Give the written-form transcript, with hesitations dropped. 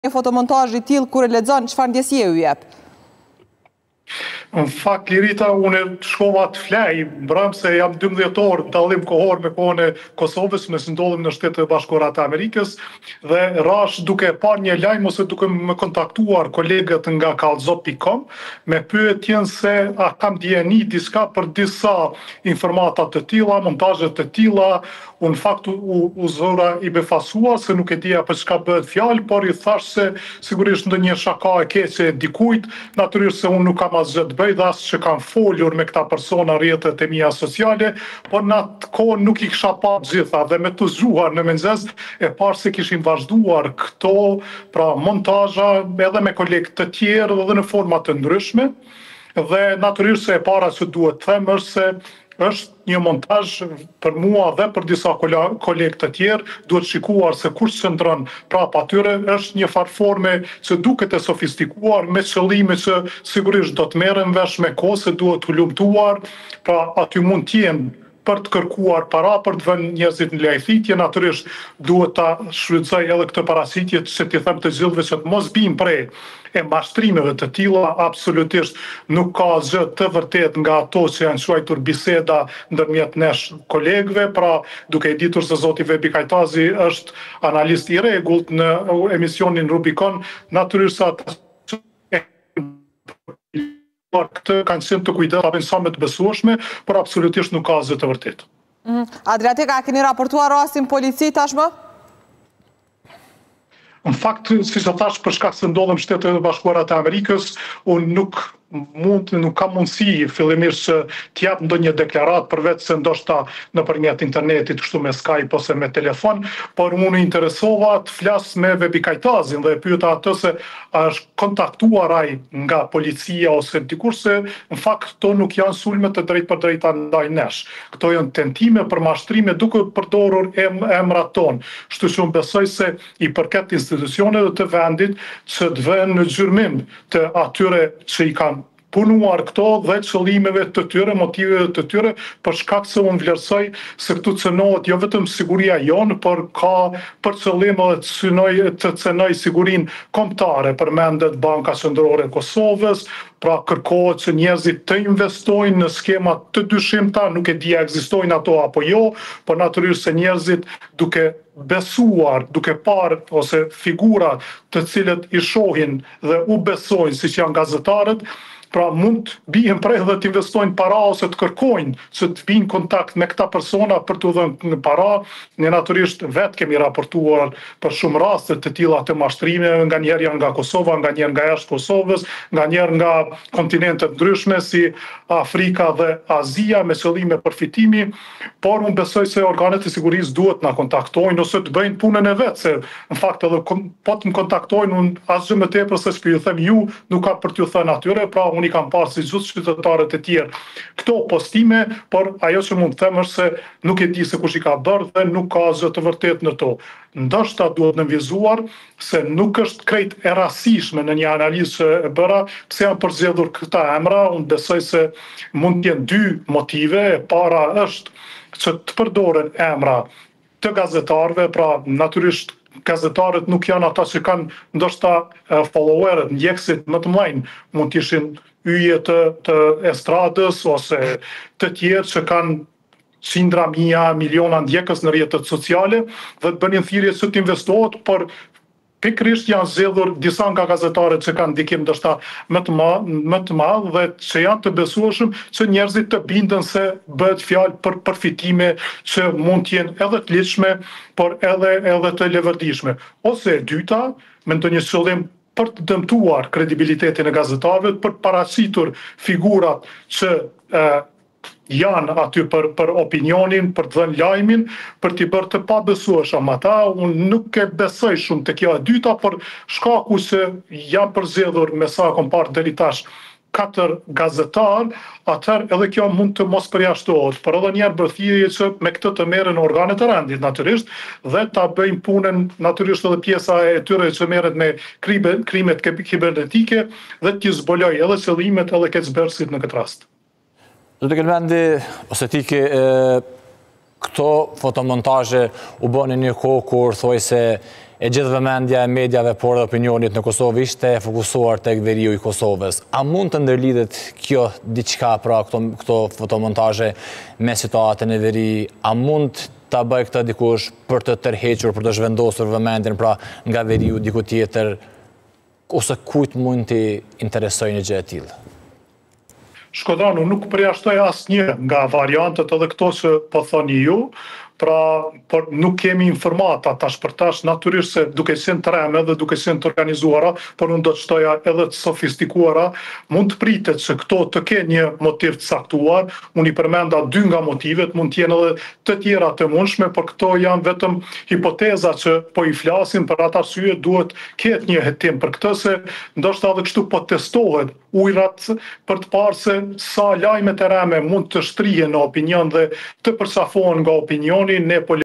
një fotomontaj i tillë kur e lexon, çfarë ndjesie ju jep? Në fakt, Lirita, unë shkova të flej, brëm se jam 12 orë dallim kohor me kohën e Kosovës, me së ndodhëm në Shtetet e Bashkuara të Amerikës, dhe rash duke par një lajm ose duke më kontaktuar kolegët nga kallzo.com, me pyetjen se a kam dijeni diçka për disa informata të tilla, montazhe të tilla. Unë fakt u zëra i befasuar se nuk e dija për çka bëhet fjalë, por i thash se sigurisht ndonjë shaka e keqe dikujt, natyrisht se unë nuk kam asgjë të bëj dhe as që kam folur me këta persona rrjetet e mia sociale, por në atë kohë nuk i kisha pa gjitha dhe me të zgjuar në mëngjes e parë se kishin vazhduar këto, pra montazha edhe me kolegë të tjerë dhe në forma të ndryshme, dhe natyrisht se e para që duhet të them është se është një montazh për mua dhe për disa kolegë të tjerë, duhet shikuar se kush qëndron prapa atyre, është një farforme që duket e sofistikuar me qëllime që sigurisht do të merren vesh me kohë se duhet të lumtuar, pra aty mund të jenë për të kërkuar para, për të vënë njerëzit në lajthitje, natyrisht duhet ta shfrytëzoj edhe këtë paraqitje që t'i them të gjithëve që të mos bijnë prej e mashtrimeve të tilla, absolutisht nuk ka asgjë të vërtet nga ato që janë quajtur biseda ndërmjet nesh kolegëve, pra duke e ditur se zoti Vebi Kajtazi është analist i rregullt në emisionin Rubicon, natyrisht ata këtë kanë qenë të kujdesshëm sa më të besueshme, por absolutisht nuk ka asgjë të vërtetë. Adriatika, a keni raportuar rastin polici tashmë? Në fakt, siç e thash, për shkak se ndodhem në Shtetet e Bashkuara të Amerikës, unë nuk kam mundësi fillimisht që t'jap ndonjë deklaratë përveç se ndoshta nëpërmjet internetit, kështu me Skype ose me telefon, por unë interesova të flas me Vebi Kajtazin dhe e pyeta atë se a është kontaktuar ai nga policia ose dikush, se në fakt këto nuk janë sulme të drejtë për drejta ndaj nesh. Këto janë tentime për mashtrime duke përdorur emrat tonë. Kështu që unë besoj se i përket institucioneve të vendit që të vënë në gjyrmim të atyre që i kanë punuar këto dhe qëllimeve të tyre, motiveve të tyre, për shkak se unë vlerësoj se këtu cënohet jo vetëm siguria jonë, por ka për qëllim edhe të cënoj sigurinë kombëtare, përmendet Banka Qendrore e Kosovës, pra kërkohet që njerëzit të investojnë në skema të dyshimta, nuk e di a ekzistojnë ato apo jo, por natyrisht se njerëzit duke besuar, duke parë ose figura të cilët i shohin dhe u besojnë siç janë gazetarët, pra mund të bien prej dhe të investojnë para ose të kërkojnë që të vinë kontakt me këta persona për të dhënë para. Ne natyrisht vetë kemi raportuar për shumë raste të tilla të mashtrimeve, nganjëherë janë nga Kosova, nganjëherë nga jashtë Kosovës, nganjëherë nga kontinente të ndryshme si Afrika dhe Azia me qëllime përfitimi, por unë besoj se organet e sigurisë duhet na kontaktojnë ose të bëjnë punën e vet, se në fakt edhe po të më kontaktojnë, unë asgjë më tepër se që ju them ju, nuk kam për t'ju thënë atyre, pra unë i kam parë si gjithë qytetarët e tjerë këto postime, por ajo që mund të them është se nuk e di se kush i ka bërë dhe nuk ka asgjë të vërtetë në to. Ndoshta duhet nënvizuar se nuk është krejt e rastishme në një analizë që e bëra pse janë përzgjedhur këta emra. Unë besoj se mund të jenë dy motive. E para është që të përdoren emra të gazetarëve, pra natyrisht gazetarët nuk janë ata që kanë ndoshta followerët, ndjekësit më të mëdhenj, mund të ishin yje të estradës ose të tjerë që kanë qindra mijë, miliona ndjekës në rrjetet sociale dhe të bënin thirrje që të investohet, por pikërisht janë zgjedhur disa nga gazetarët që kanë ndikim ndoshta më të madh dhe që janë të besueshëm që njerëzit të bindën se bëhet fjalë për përfitime që mund të jenë edhe të ligjshme, por edhe të levërdishme. Ose e dyta, me ndonjë qëllim për të dëmtuar kredibilitetin e gazetarëve, për të paraqitur figurat që janë aty për opinionin, për të dhënë lajmin, për t'i bërë të pabesueshëm ata. Unë nuk e besoj shumë te kjo e dyta, por shkaku se janë përzgjedhur me sa kom parë deri tash 4 gazetarë, atëherë edhe kjo mund të mos përjashtohet, por edhe njerë bërthirje që me këtë të merren organet e rendit natyrisht dhe ta bëjmë punën natyrisht edhe pjesa e tyre që merret me krimet kibernetike dhe t'i zbuloj edhe qëllimet edhe keqbërësit në këtë rast. Zotë Kelmendi, ose ti këto fotomontazhe u bënë një kohë kur thoj se e gjithë vëmendja e mediave, por dhe opinionit në Kosovë ishte fokusuar tek veriu i Kosovës. A mund të ndërlidhet kjo diçka, pra këto fotomontazhe me situatën e veri? A mund ta bëj këtë dikush për të tërhequr, për të zhvendosur vëmendjen pra nga veriu diku tjetër, ose kujt mund t'i interesojë një gjë e tillë? Shkodran, unë nuk përjashtoj asnjë nga variantet edhe këto që po thoni ju, pra por nuk kemi informata tash për tash, natyrisht se duke qenë treme dhe duke qenë të organizuara, por unë do të shtoja edhe të sofistikuara, mund të pritet se këto të kenë një motiv të caktuar. Unë i përmenda 2 nga motivet, mund të jenë edhe të tjera të mundshme, por këto janë vetëm hipoteza që po i flasim. Për atë arsye duhet ketë një hetim për këtë, se ndoshta edhe kështu po testohet ujrat për të parë se sa lajmet e reme mund të shtrihen në opinion dhe të përsafohen nga opinioni. Ne